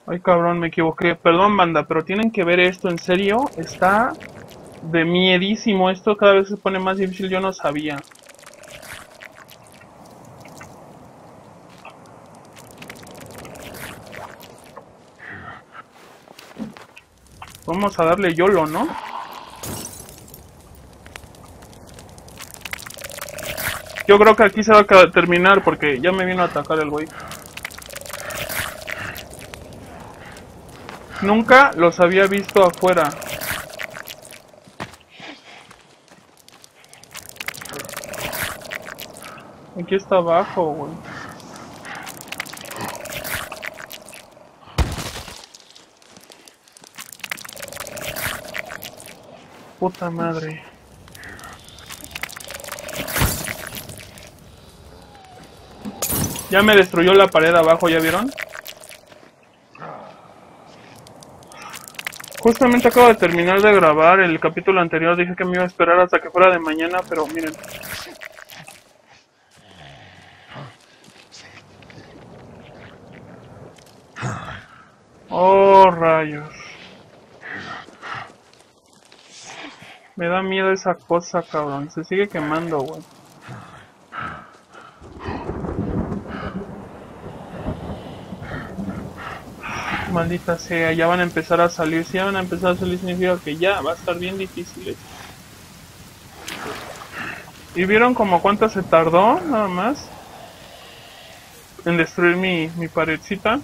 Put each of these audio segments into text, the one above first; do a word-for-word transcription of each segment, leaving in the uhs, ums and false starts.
Ay, cabrón, me equivoqué. Perdón, banda, pero tienen que ver esto, en serio. Está de miedísimo. Esto cada vez se pone más difícil, yo no sabía. Vamos a darle YOLO, ¿no? Yo creo que aquí se va a terminar porque ya me vino a atacar el güey. Nunca los había visto afuera. Aquí está abajo, güey. Puta madre. Ya me destruyó la pared abajo, ¿ya vieron? Justamente acabo de terminar de grabar el capítulo anterior. Dije que me iba a esperar hasta que fuera de mañana, pero miren. Oh, rayos. Me da miedo esa cosa, cabrón. Se sigue quemando, güey. Maldita sea, ya van a empezar a salir. Si ya van a empezar a salir, significa que ya va a estar bien difícil esto. ¿Y vieron como cuánto se tardó, nada más, en destruir mi, mi paredcita?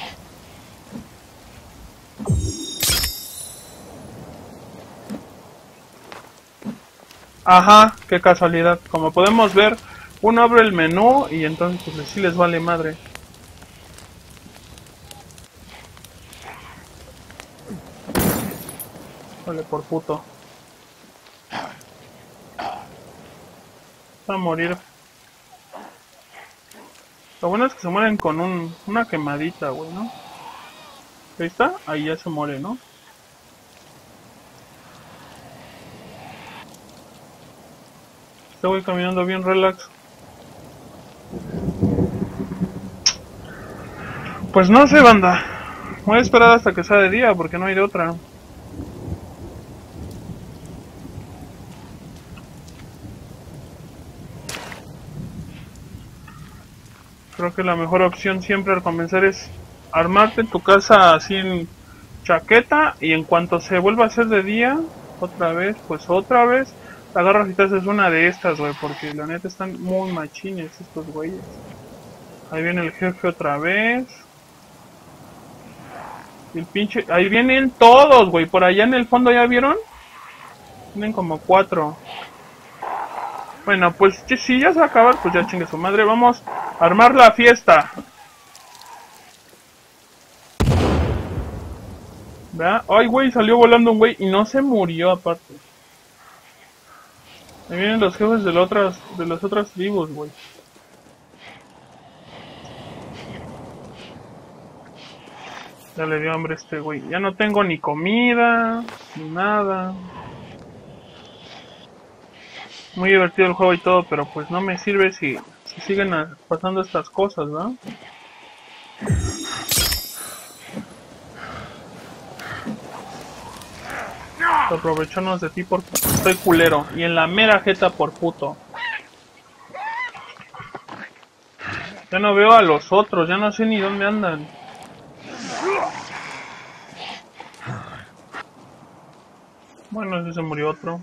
Ajá, qué casualidad. Como podemos ver, uno abre el menú y entonces pues sí les vale madre. Vale, por puto. Va a morir. Lo bueno es que se mueren con un, una quemadita, güey, ¿no? Ahí está, ahí ya se muere, ¿no? Estoy caminando bien relax. Pues no sé, banda. Voy a esperar hasta que sea de día porque no hay de otra. Creo que la mejor opción siempre al comenzar es armarte tu casa así en chaqueta y en cuanto se vuelva a hacer de día, otra vez, pues otra vez, te agarras y te haces una de estas, güey, porque la neta están muy machines estos güeyes. Ahí viene el jefe otra vez. Y el pinche... Ahí vienen todos, güey, por allá en el fondo, ¿ya vieron? Vienen como cuatro. Bueno, pues si ya se va a acabar, pues ya chingue su madre, vamos a armar la fiesta. ¿Verdad? Ay, güey, salió volando un güey y no se murió aparte. Ahí vienen los jefes de, las otras, de las otras tribus, güey. Ya le dio hambre a este güey. Ya no tengo ni comida, ni nada. Muy divertido el juego y todo, pero pues no me sirve si, si siguen pasando estas cosas, ¿no? Aprovecharnos de ti porque estoy culero. Y en la mera jeta por puto. Ya no veo a los otros, ya no sé ni dónde andan. Bueno, ese se murió otro.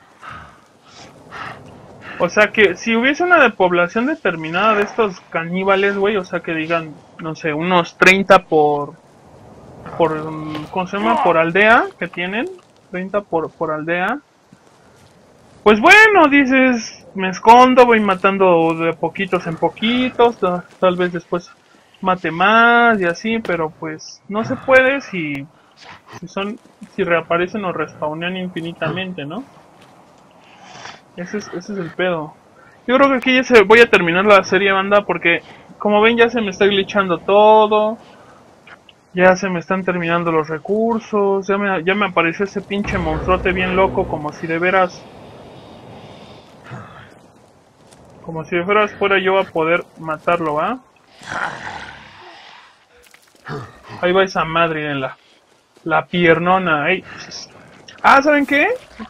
O sea que si hubiese una de población determinada de estos caníbales, güey, o sea que digan, no sé, unos treinta por... por ¿cómo se llama? Por aldea que tienen. treinta por, por aldea. Pues bueno, dices, me escondo, voy matando de poquitos en poquitos, tal vez después mate más y así, pero pues no se puede si, si son, si reaparecen o respawnean infinitamente, ¿no? Ese es, ese es el pedo. Yo creo que aquí ya se, voy a terminar la serie, banda, porque como ven ya se me está glitchando todo, ya se me están terminando los recursos, ya me, ya me apareció ese pinche monstruote bien loco, como si de veras... Como si de veras fuera yo a poder matarlo, ¿va? Ahí va esa madre en la, la piernona. Ey. Ah, ¿saben qué?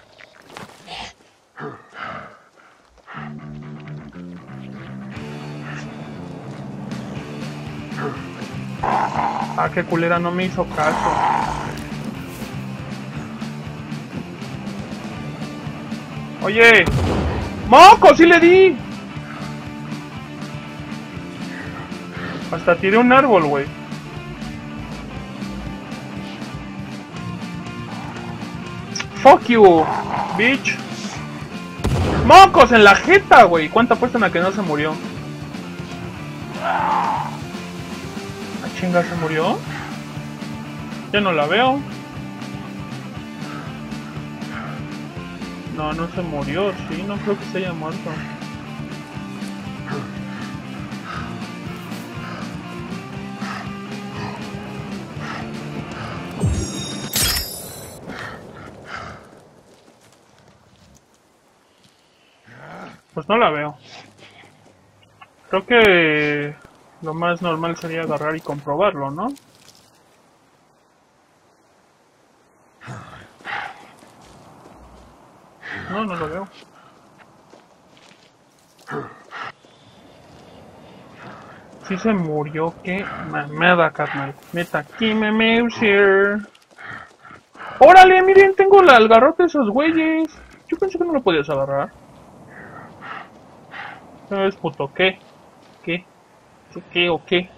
Ah, qué culera, no me hizo caso. Oye, ¡moco! ¡Sí le di! Hasta tiré un árbol, güey. Fuck you, bitch. ¡Mocos en la jeta, güey! ¿Cuánto apuestan a que no se murió? ¿A chinga se murió? Ya no la veo. No, no se murió, sí, no creo que se haya muerto. Pues no la veo. Creo que lo más normal sería agarrar y comprobarlo, ¿no? No, no lo veo. Sí se murió, qué mamada, carnal. Neta, aquí me Mercier. ¡Órale! Miren, tengo la, el garrote de esos güeyes. Yo pensé que no lo podías agarrar. No es puto, ¿qué? ¿Qué? ¿Qué, qué o qué?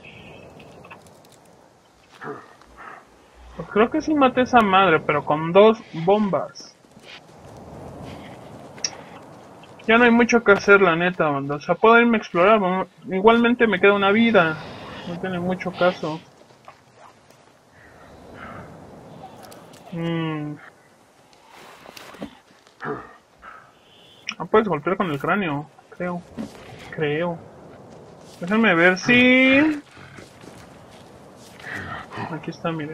Pues creo que sí maté a esa madre, pero con dos bombas. Ya no hay mucho que hacer, la neta, banda. O sea, puedo irme a explorar. ¿No? Igualmente me queda una vida. No tiene mucho caso. Mmm. Ah, puedes golpear con el cráneo. Creo. Creo. Déjenme ver si... Aquí está, miren.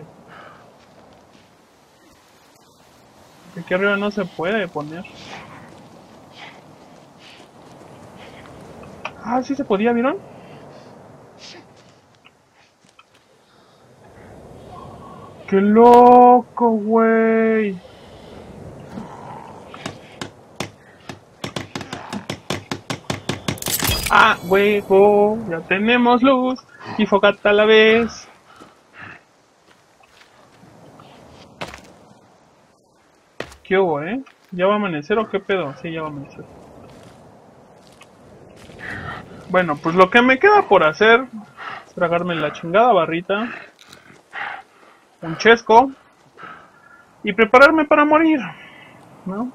Aquí arriba no se puede poner. Ah, sí se podía, ¿vieron? ¡Qué loco, güey! ¡Ah, huevo! Ya tenemos luz y fogata a la vez. ¿Qué hubo, eh? ¿Ya va a amanecer o qué pedo? Sí, ya va a amanecer. Bueno, pues lo que me queda por hacer es tragarme la chingada barrita, un chesco y prepararme para morir, ¿no?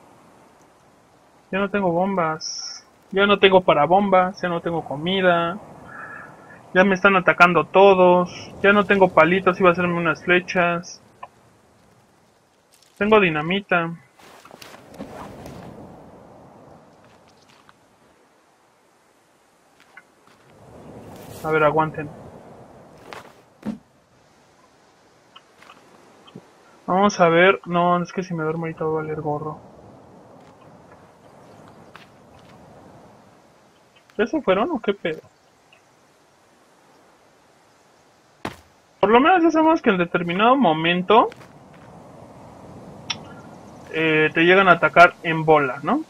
Ya no tengo bombas, ya no tengo para bombas, ya no tengo comida, ya me están atacando todos, ya no tengo palitos, iba a hacerme unas flechas, tengo dinamita. A ver, aguanten. Vamos a ver, no, es que si me duermo ahorita va a valer gorro. ¿Ya se fueron o qué pedo? Por lo menos ya sabemos que en determinado momento eh, te llegan a atacar en bola, ¿no?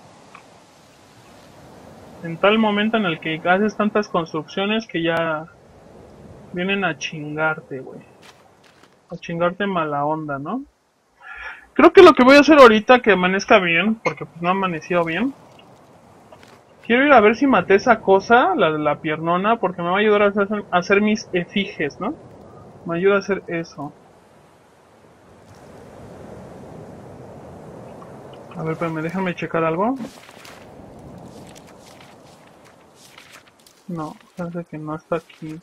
En tal momento en el que haces tantas construcciones que ya vienen a chingarte, güey. A chingarte mala onda, ¿no? Creo que lo que voy a hacer ahorita que amanezca bien, porque pues no ha amanecido bien. Quiero ir a ver si maté esa cosa, la de la piernona, porque me va a ayudar a hacer, a hacer mis efigies, ¿no? Me ayuda a hacer eso. A ver, pero déjame checar algo. No, parece que no está aquí.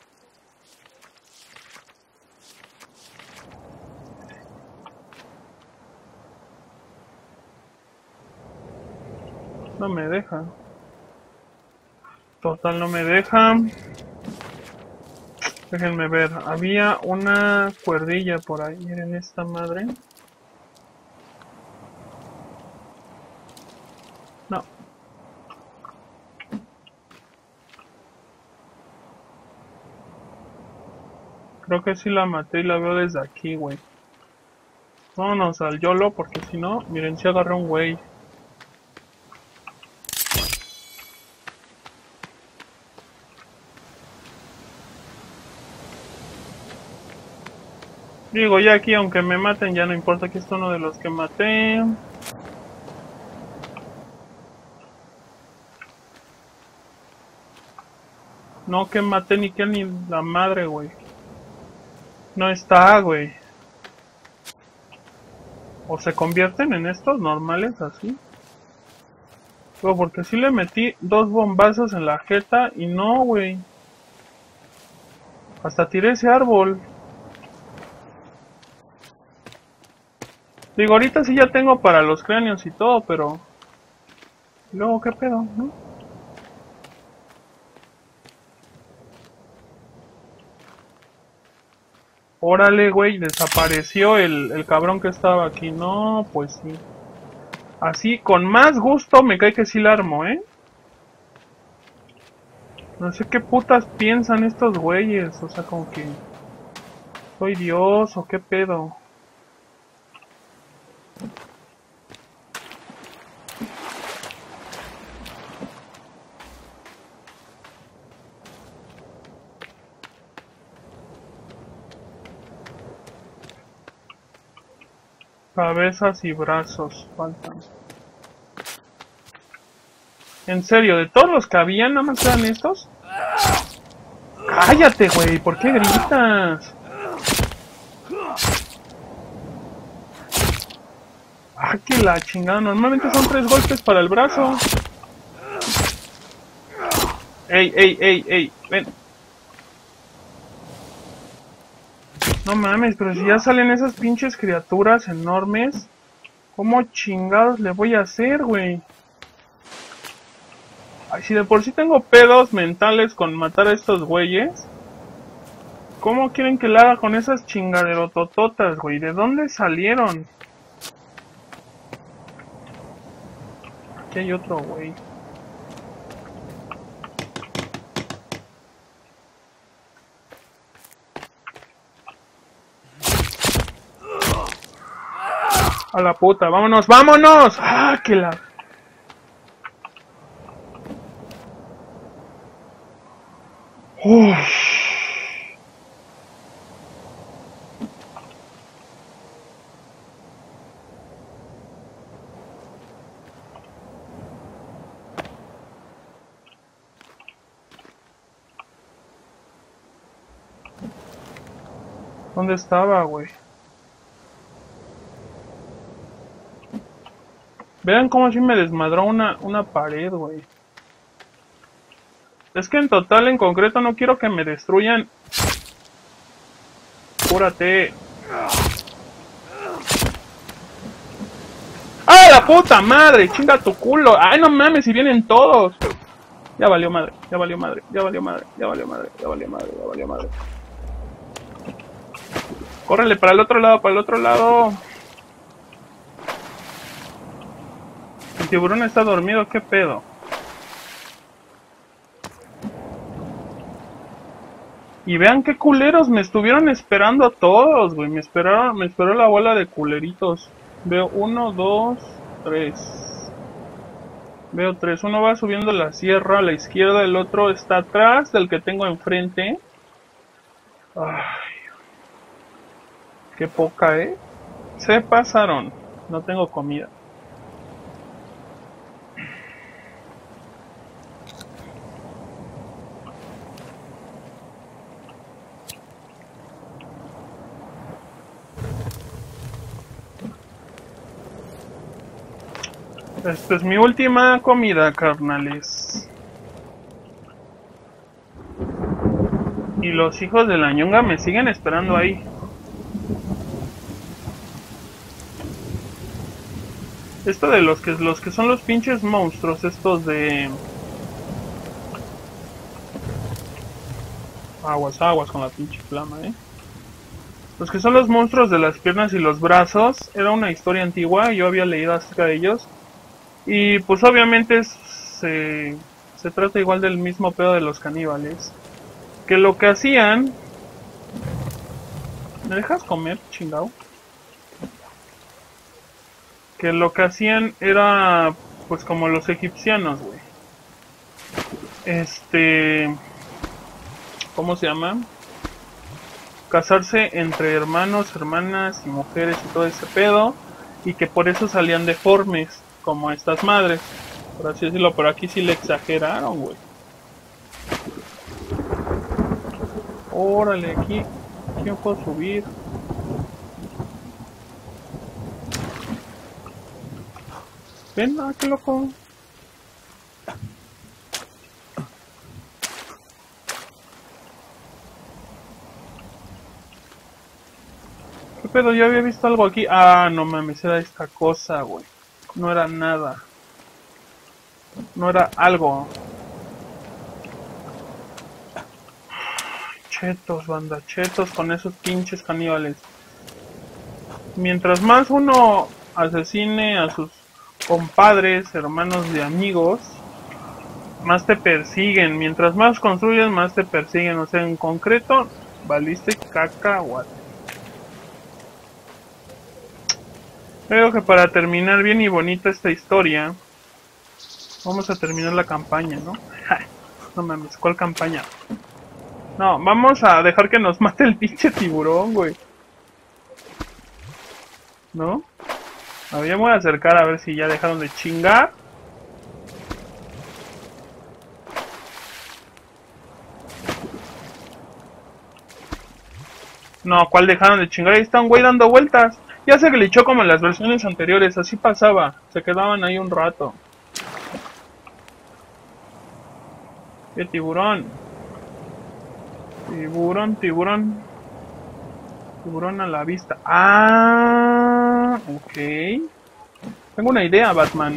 No me deja. Total, no me deja. Déjenme ver. Había una cuerdilla por ahí. Miren esta madre. No. Creo que sí la maté y la veo desde aquí, güey. Vámonos al YOLO porque si no, miren, si agarré un güey. Digo, ya aquí, aunque me maten, ya no importa que es uno de los que maté. No, que maté ni que ni la madre, güey. No está, güey. O se convierten en estos normales así. Pero porque sí le metí dos bombazos en la jeta y no, güey. Hasta tiré ese árbol. Digo, ahorita sí ya tengo para los cráneos y todo, pero... ¿Y luego qué pedo, no? Órale, güey, desapareció el, el cabrón que estaba aquí. No, pues sí. Así, con más gusto me cae que sí la armo, ¿eh? No sé qué putas piensan estos güeyes. O sea, como que... ¿Soy Dios o qué pedo? Cabezas y brazos faltan. En serio, de todos los que había, nada más quedan estos. Cállate, güey, ¿por qué gritas? Ah, que la chingada, normalmente son tres golpes para el brazo. Ey, ey, ey, ey, ven. No mames, pero si ya salen esas pinches criaturas enormes, ¿cómo chingados le voy a hacer, güey? Ay, si de por sí tengo pedos mentales con matar a estos güeyes, ¿cómo quieren que la haga con esas chingaderotototas, güey? ¿De dónde salieron? Aquí hay otro güey. A la puta, vámonos, vámonos. Ah, que la... Uf. ¿Dónde estaba, güey? Vean cómo así me desmadró una, una pared, güey. Es que en total, en concreto, no quiero que me destruyan. Cúrate. ¡Ah, la puta madre! ¡Chinga tu culo! ¡Ay, no mames! Si vienen todos. Ya valió madre, ya valió madre, ya valió madre, ya valió madre, ya valió madre, ya valió madre. Córrele para el otro lado, para el otro lado. El tiburón está dormido, ¿qué pedo? Y vean qué culeros, me estuvieron esperando a todos, güey. Me esperaron, me esperó la bola de culeritos. Veo uno, dos, tres. Veo tres. Uno va subiendo la sierra a la izquierda, el otro está atrás del que tengo enfrente. Ay, qué poca, ¿eh? Se pasaron. No tengo comida. Esta es mi última comida, carnales. Y los hijos de la ñonga me siguen esperando ahí. Esto de los que los que son los pinches monstruos, estos de... Aguas, aguas con la pinche flama, eh. Los que son los monstruos de las piernas y los brazos, era una historia antigua, yo había leído acerca de ellos. Y pues obviamente se, se trata igual del mismo pedo de los caníbales. Que lo que hacían ¿Me dejas comer, chingao? Que lo que hacían era, pues como los egipcianos, güey. Este... ¿Cómo se llama? Casarse entre hermanos, hermanas y mujeres y todo ese pedo. Y que por eso salían deformes, como estas madres. Por así decirlo, pero aquí sí le exageraron, güey. Órale, aquí, aquí no puedo subir. Ven, ah, qué loco. ¿Qué pedo? Yo había visto algo aquí. Ah, no mames, era esta cosa, güey. No era nada. No era algo. Chetos, banda, chetos con esos pinches caníbales. Mientras más uno asesine a sus compadres, hermanos y amigos, más te persiguen. Mientras más construyes, más te persiguen. O sea, en concreto, valiste cacahuate. Creo que para terminar bien y bonita esta historia, vamos a terminar la campaña, ¿no? No mames, ¿cuál campaña? No, vamos a dejar que nos mate el pinche tiburón, güey. ¿No? A ver, ya me voy a acercar a ver si ya dejaron de chingar. No, ¿cuál dejaron de chingar? Ahí está un güey dando vueltas. Ya se glitchó como en las versiones anteriores, así pasaba. Se quedaban ahí un rato. ¡Qué tiburón! Tiburón, tiburón. Tiburón a la vista. Ah, ok. Tengo una idea, Batman.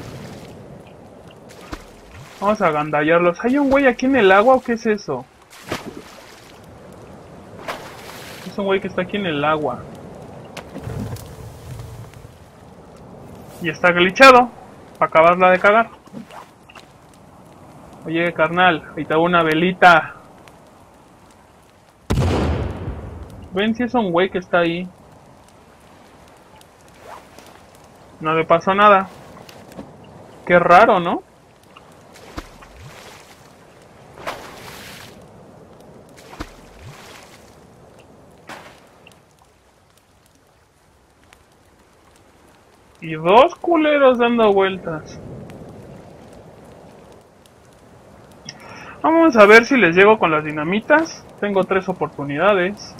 Vamos a agandallarlos. ¿Hay un güey aquí en el agua o qué es eso? Es un güey que está aquí en el agua. Y está glitchado. Para acabarla de cagar. Oye, carnal, ahí te hago una velita. Ven si es un güey que está ahí. No le pasó nada. Qué raro, ¿no? Y dos culeros dando vueltas. Vamos a ver si les llego con las dinamitas. Tengo tres oportunidades.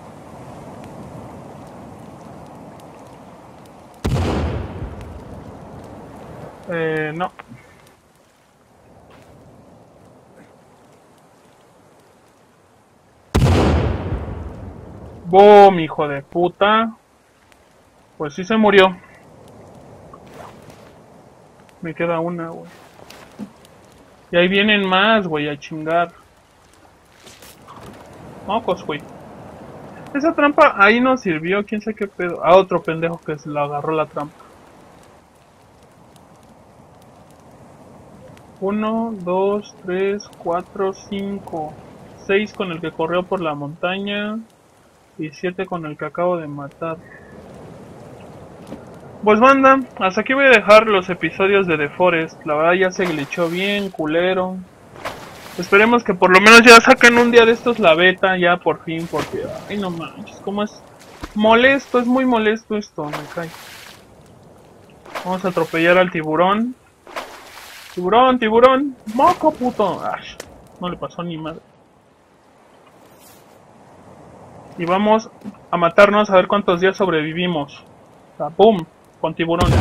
Eh, no. ¡Boom, hijo de puta! Pues sí se murió. Me queda una, güey. Y ahí vienen más, güey, a chingar. Mocos, güey. Esa trampa ahí no sirvió, quién sabe qué pedo. Ah, otro pendejo que se lo agarró la trampa. Uno, dos, tres, cuatro, cinco. Seis con el que corrió por la montaña. Y siete con el que acabo de matar. Pues banda, hasta aquí voy a dejar los episodios de The Forest. La verdad ya se glitchó bien, culero. Esperemos que por lo menos ya saquen un día de estos la beta, ya por fin, porque... Ay, no manches, como es molesto, es muy molesto esto, me cae. Vamos a atropellar al tiburón. Tiburón, tiburón, moco puto. Ay, no le pasó ni madre. Y vamos a matarnos a ver cuántos días sobrevivimos. O sea, ¡pum! Con tiburones.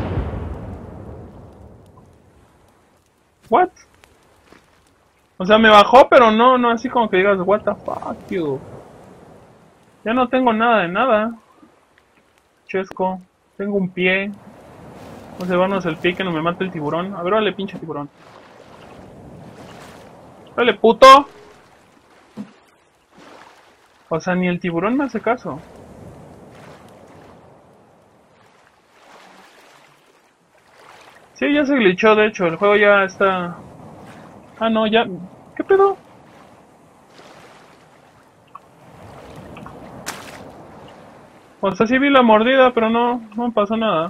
¿What? O sea, me bajó, pero no, no así como que digas, what the fuck, you. Ya no tengo nada de nada. Chesco. Tengo un pie. Vamos a llevarnos el pie que no me mate el tiburón. A ver, vale, pinche tiburón. Vale, puto. O sea, ni el tiburón me hace caso. Sí, ya se glitchó, de hecho, el juego ya está... Ah, no, ya... ¿Qué pedo? O sea, sí vi la mordida, pero no, no pasó nada.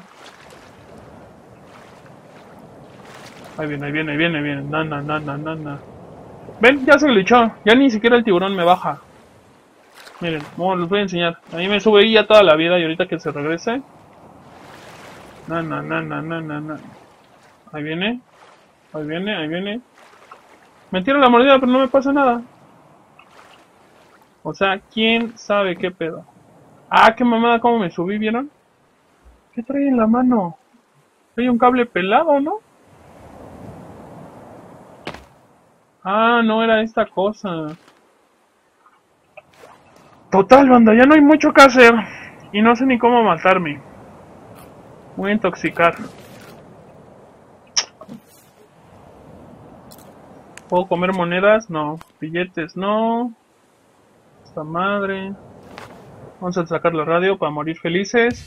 Ahí viene, ahí viene, ahí viene, ahí viene. Na, na, na, na, na, na. Ven, ya se glitchó. Ya ni siquiera el tiburón me baja. Miren, bueno, les voy a enseñar. A mí me sube ahí ya toda la vida y ahorita que se regrese. Na, na, na, na, na, na, na. Ahí viene. Ahí viene, ahí viene. Me tiro la mordida, pero no me pasa nada. O sea, ¿quién sabe qué pedo? Ah, qué mamada, cómo me subí, ¿vieron? ¿Qué trae en la mano? Hay un cable pelado, ¿no? Ah, no era esta cosa. Total, banda, ya no hay mucho que hacer. Y no sé ni cómo matarme. Voy a intoxicar. ¿Puedo comer monedas? No. Billetes, no. Esta madre. Vamos a sacar la radio para morir felices.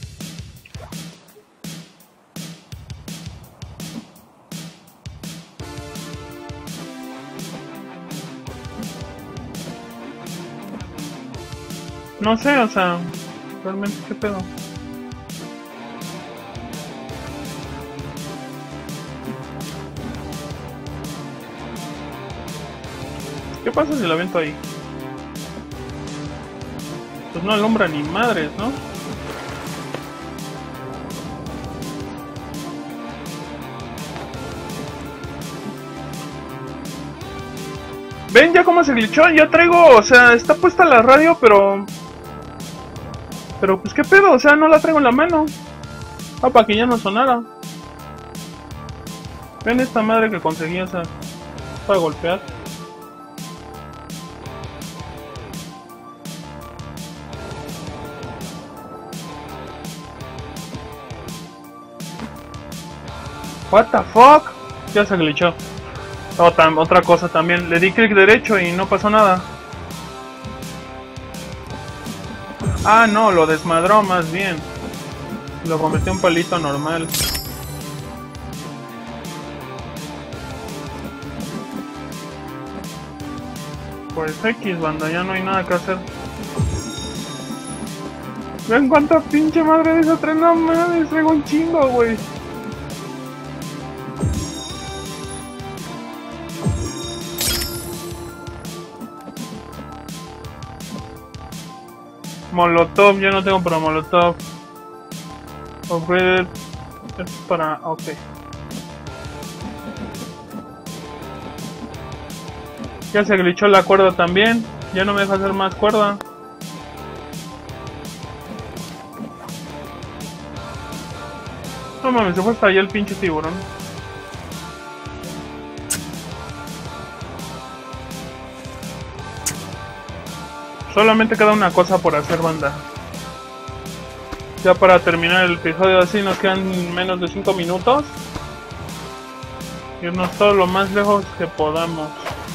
No sé, o sea, realmente qué pedo. ¿Qué pasa si la aviento ahí? Pues no alumbra ni madres, ¿no? Ven ya cómo se glitchó, ya traigo, o sea, está puesta la radio, pero... Pero pues qué pedo, o sea, no la traigo en la mano. Ah, para que ya no sonara. Ven esta madre que conseguí, o sea, para golpear. What the fuck? Ya se glitchó. Otra, otra cosa también, le di clic derecho y no pasó nada. Ah, no, lo desmadró más bien. Lo convirtió en un palito normal. Pues X, banda, ya no hay nada que hacer. Ven cuánta pinche madre de esa tren, no mames, traigo un chingo, güey. Molotov, yo no tengo para Molotov. Upgrade es para... ok. Ya se glitchó la cuerda también. Ya no me deja hacer más cuerda. No mames, se fue hasta allá el pinche tiburón. Solamente queda una cosa por hacer, banda. Ya para terminar el episodio así nos quedan menos de cinco minutos. Irnos todo lo más lejos que podamos.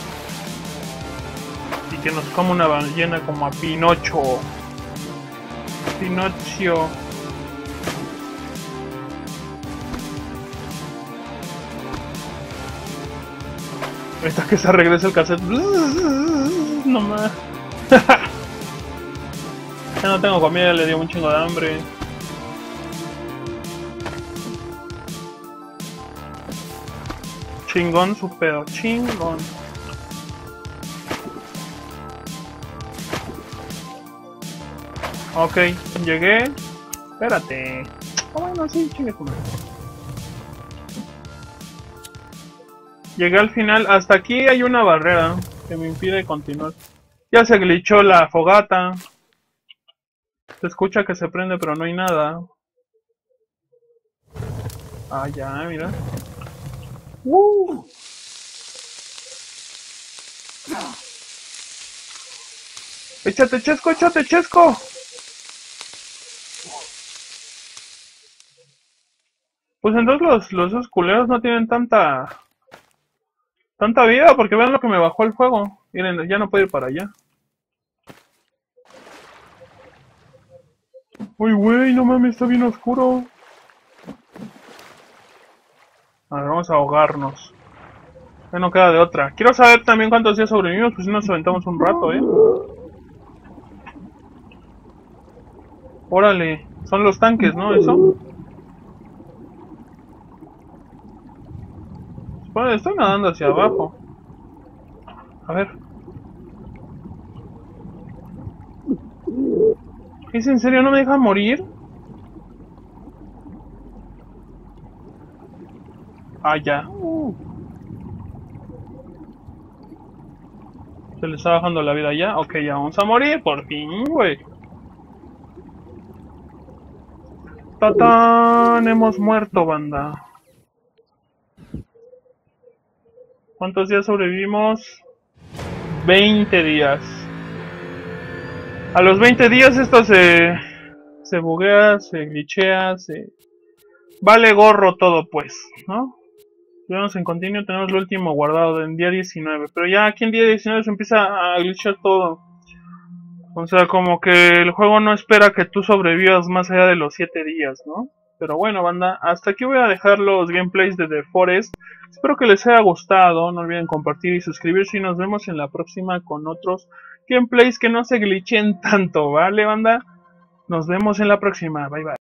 Y que nos coma una ballena como a Pinocho. Pinocho. Ahorita que se regrese el cassette. No más. Ya no tengo comida, le dio un chingo de hambre. Chingón su pedo, chingón. Ok, llegué. Espérate. Oh, bueno, sí, chingue tu madre. Llegué al final. Hasta aquí hay una barrera que me impide continuar. Ya se glitchó la fogata. Se escucha que se prende, pero no hay nada. Ah, ya, mira. ¡Uh! ¡Échate, Chesco, échate, Chesco! Pues entonces los, los esos culeros no tienen tanta... Tanta vida, porque vean lo que me bajó el juego. Miren, ya no puedo ir para allá. Uy, güey, no mames, está bien oscuro. A ver, vamos a ahogarnos. Ya no queda de otra. Quiero saber también cuántos días sobrevivimos, pues si nos aventamos un rato, ¿eh? Órale, son los tanques, ¿no? Eso. Bueno, estoy nadando hacia abajo. A ver. ¿Es en serio? ¿No me deja morir? Ah, ya. Se le está bajando la vida ya. Ok, ya vamos a morir. Por fin, güey. ¡Tatán! Hemos muerto, banda. ¿Cuántos días sobrevivimos? veinte días. A los veinte días esto se... Se buguea, se glitchea, se... Vale gorro todo, pues, ¿no? Vamos en continuo, tenemos lo último guardado en día diecinueve. Pero ya aquí en día diecinueve se empieza a glitchar todo. O sea, como que el juego no espera que tú sobrevivas más allá de los siete días, ¿no? Pero bueno, banda, hasta aquí voy a dejar los gameplays de The Forest. Espero que les haya gustado, no olviden compartir y suscribirse y nos vemos en la próxima con otros gameplays que no se glitchen tanto, ¿vale, banda? Nos vemos en la próxima, bye bye.